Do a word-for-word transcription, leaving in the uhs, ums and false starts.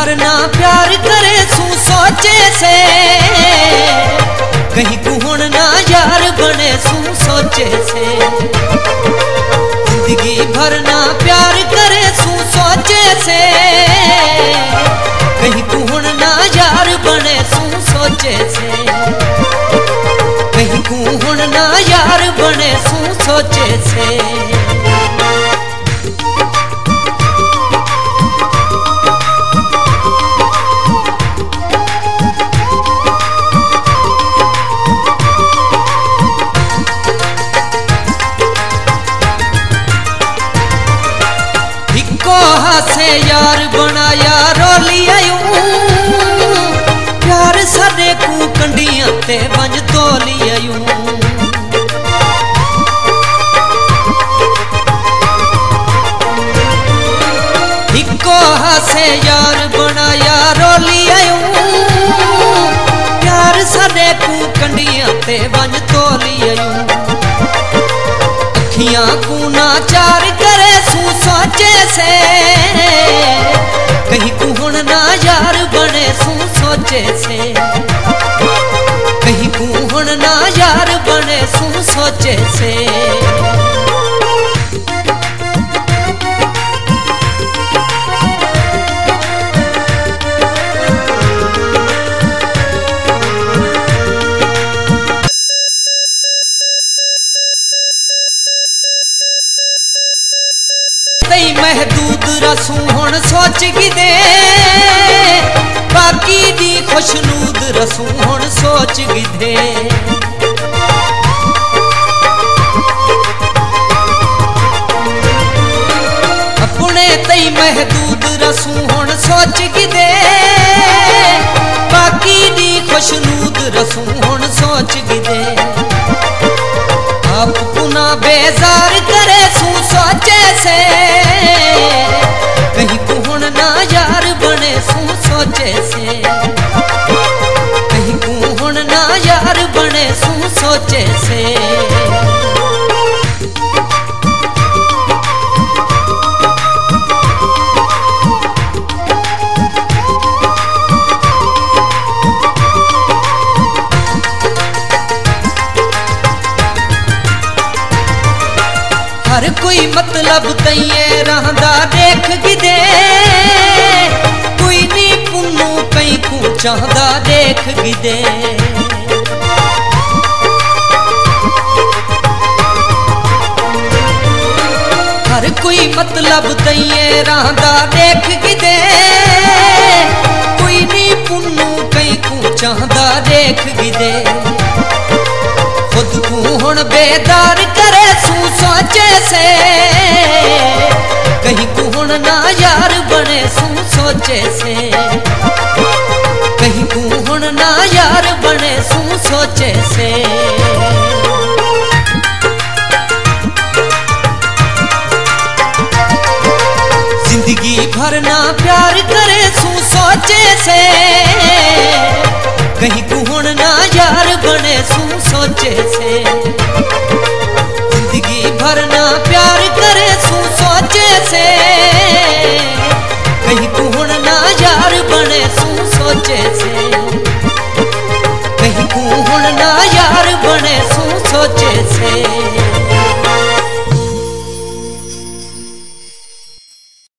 भर ना प्यार करे सू सोचे से, कहीं कुहन ना यार बने सू सोचे से। जिंदगी भर ना प्यार करे सू सोचे से, कहीं कुहन ना यार बने सू सोचे से। कहीं कुहन ना यार बने सू सोचे से। से यार बनाया रोलिया प्यार साडे को कंडियां ते बंज तोलिया इको हासे यार बनाया रोलिया प्यार साडे को कंडियां ते बंज तोलिया। अखियां को ना चार करे सू सोचे से, कहीं कुहन ना यार बने सू सोचे से। कहीं कुहन ना यार बने सू सोचे से। महदूद रसूं हुण सोच गिदे, बाकी दी खुशनूद रसूं हुण सोच गिदे। अपने तई महदूद रसूं हुण सोच गिदे, बाकी दी खुशनूद रसूं हुण सोच गिदे। आप पुना बेजार करे सू सोचे से, कहीं कुहन ना यार बने सू सोचे से। कहीं कुहन ना यार बने सू सोचे से। हर कोई मतलब तइए रहंदा देख गिदे, कोई नी पुन्नू कहीं को चाहदा देख गिदे। हर कोई मतलब तइए रहंदा देख गिदे, कोई नी पुन्नू कहीं को चाहदा देख गिदे। खुद को हुण बेदार करे सू सोचे से, कहीं कुहन ना यार बने सू सोचे से। कहीं कुहन ना यार बने सू सोचे से। जिंदगी भर ना प्यार करे सू सोचे से, कहीं कुहन ना यार बने सू सोचे से। जिंदगी भर ना प्यार करे सू सोचे से, कहीं कुहन ना यार बने सू सोचे से। कहीं कुहन ना यार बने सू सोचे से।